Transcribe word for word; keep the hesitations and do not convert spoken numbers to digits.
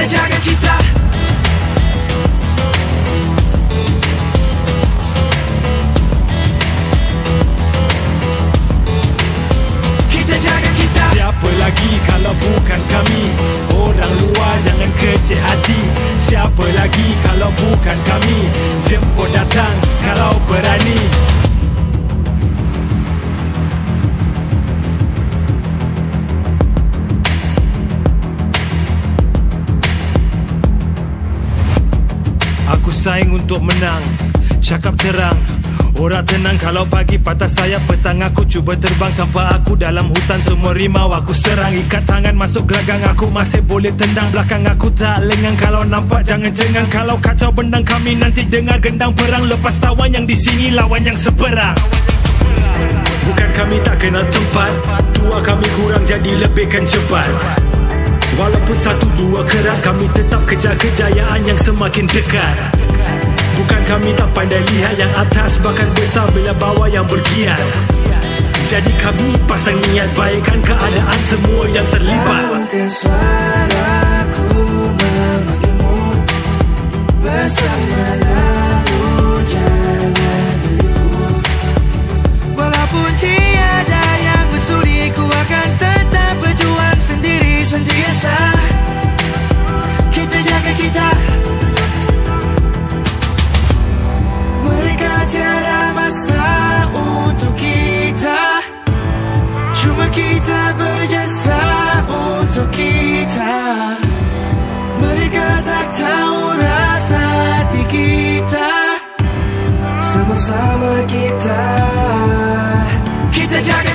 jaga kita. Kita jaga kita. Siapa lagi kalau bukan kami? Orang luar jangan kecil hati. Siapa lagi kalau bukan kami? Jemput datang kalau berani. Aku saing untuk menang, cakap terang. Orang tenang kalau pagi patah sayap, petang aku cuba terbang. Sampai aku dalam hutan, semua rimau aku serang. Ikat tangan masuk gelagang, aku masih boleh tendang. Belakang aku tak lengang, kalau nampak jangan cengang. Kalau kacau bendang kami nanti dengar gendang perang. Lepas tawan yang di sini lawan yang seberang. Bukan kami tak kenal tempat, dua kami kurang jadi lebihkan cepat. Walaupun satu dua kerat, kami tetap kejar kejayaan yang semakin dekat. Bukan kami tak pandai lihat yang atas, bahkan besar bila bawah yang bergiat. Jadi kami pasang niat baikkan keadaan semua yang terlibat. Angkat suaraku memanggilmu, bersama lalu jalan milikku. Walaupun tiada yang bersudi, ku akan tetap berjuang sendiri sentiasa. Kita jaga kita. Mereka tiada masa untuk kita, cuma kita berjasa untuk kita. Mereka tak tahu rasa hati kita, sama-sama kita. Kita jaga